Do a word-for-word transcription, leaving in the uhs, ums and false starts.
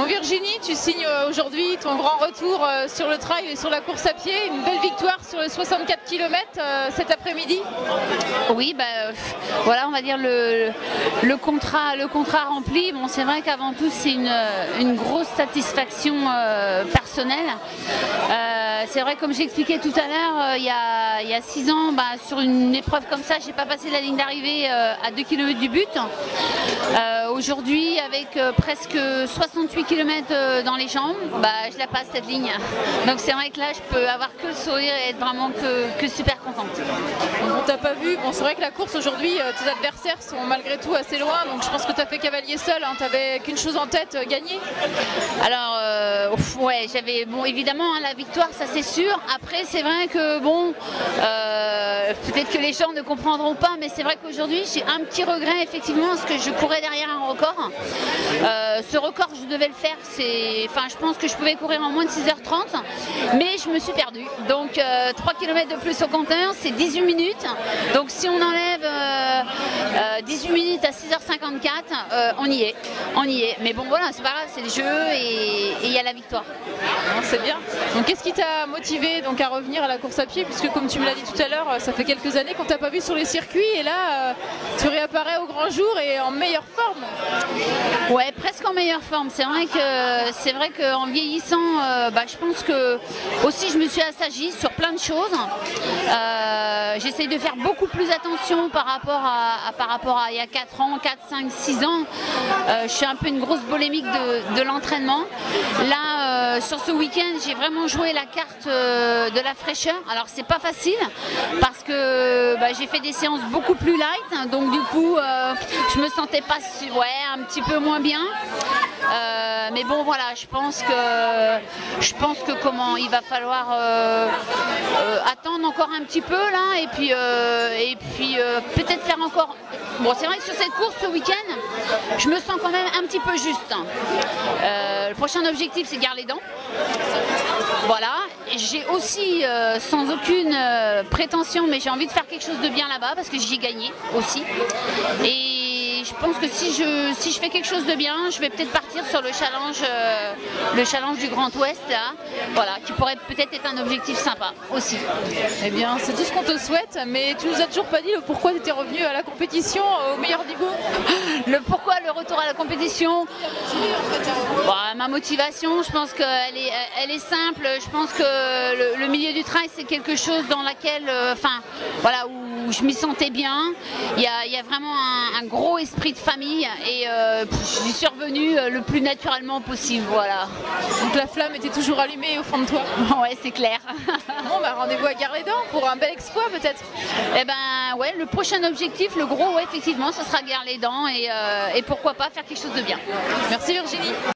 Virginie, tu signes aujourd'hui ton grand retour sur le trail et sur la course à pied, une belle victoire sur les soixante-quatre kilomètres cet après-midi. Oui, bah, voilà, on va dire le, le, contrat, le contrat rempli. Bon, c'est vrai qu'avant tout, c'est une, une grosse satisfaction euh, personnelle. Euh, c'est vrai, comme j'expliquais tout à l'heure, euh, il y, a, il y a six ans, bah, sur une épreuve comme ça, j'ai pas passé la ligne d'arrivée euh, à deux kilomètres du but. Euh, aujourd'hui, avec euh, presque soixante-huit kilomètres euh, dans les jambes, bah, je la passe cette ligne. Donc c'est vrai que là, je peux avoir que le sourire et être vraiment que, que super contente. On t'a pas vu, bon, c'est vrai que la course aujourd'hui, euh, tes adversaires sont malgré tout assez loin, donc je pense que tu as fait cavalier seul, hein, tu n'avais qu'une chose en tête, euh, gagner. Alors, euh, ouais, j'avais, bon, évidemment, hein, la victoire, ça c'est sûr. Après, c'est vrai que, bon, euh, peut-être que les gens ne comprendront pas, mais c'est vrai qu'aujourd'hui, j'ai un petit regret, effectivement, parce que je courais derrière un record. Euh, ce record, je devais le faire, c'est, enfin, je pense que je pouvais courir en moins de six heures trente, mais je me suis perdue. Donc, euh, trois kilomètres de plus au compteur, c'est dix-huit minutes. Donc, si on enlève euh, euh, dix-huit minutes à six heures cinquante-quatre, euh, on y est. On y est. Mais bon, voilà, c'est pas grave, c'est le jeu et il y a la victoire. C'est bien. Donc, qu'est-ce qui t'a motivé donc, à revenir à la course à pied? Puisque, comme tu me l'as dit tout à l'heure, ça fait quelques années qu'on t'a pas vu sur les circuits et là, euh, tu réapparais au grand jour et en meilleure forme. Ouais, presque en meilleure forme. C'est vrai que c'est vrai qu'en vieillissant, euh, bah, je pense que aussi je me suis assagie sur plein de choses. Euh, J'essaie de faire beaucoup plus attention par rapport à, à par rapport à il y a quatre ans, quatre, cinq, six ans. Euh, je suis un peu une grosse bolémique de, de l'entraînement. Là, euh, sur ce week-end, j'ai vraiment joué la carte euh, de la fraîcheur. Alors c'est pas facile parce que bah, j'ai fait des séances beaucoup plus light, donc du coup, euh, je me sentais pas, ouais, un petit peu moins bien. Euh, mais bon, voilà, je pense que je pense que comment il va falloir euh, euh, attendre encore un petit peu là, et puis euh, et puis euh, peut-être faire encore. Bon, c'est vrai que sur cette course ce week-end, je me sens quand même un petit peu juste. Euh, le prochain objectif, c'est Gare les Dents. Voilà. J'ai aussi, euh, sans aucune euh, prétention, mais j'ai envie de faire quelque chose de bien là-bas parce que j'y ai gagné aussi. Et je pense que si je, si je fais quelque chose de bien, je vais peut-être partir sur le challenge, euh, le challenge du Grand Ouest, là, voilà, qui pourrait peut-être être un objectif sympa aussi. Eh bien, c'est tout ce qu'on te souhaite, mais tu nous as toujours pas dit le pourquoi tu étais revenu à la compétition au meilleur niveau. Le pourquoi le retour à la compétition, bah, ma motivation, je pense qu'elle est, elle est simple. Je pense que le, le milieu du trail, c'est quelque chose dans laquelle, euh, enfin, voilà, où je m'y sentais bien. Il y a, il y a vraiment un, un gros esprit de famille et euh, je suis revenue le plus naturellement possible, voilà. Donc la flamme était toujours allumée au fond de toi. Ouais, c'est clair. Bon, bah rendez-vous à Gare les Dents pour un bel exploit peut-être. Eh ben, ouais, le prochain objectif, le gros, ouais, effectivement, ce sera Gare les Dents et, euh, et pourquoi pas faire quelque chose de bien. Merci Virginie.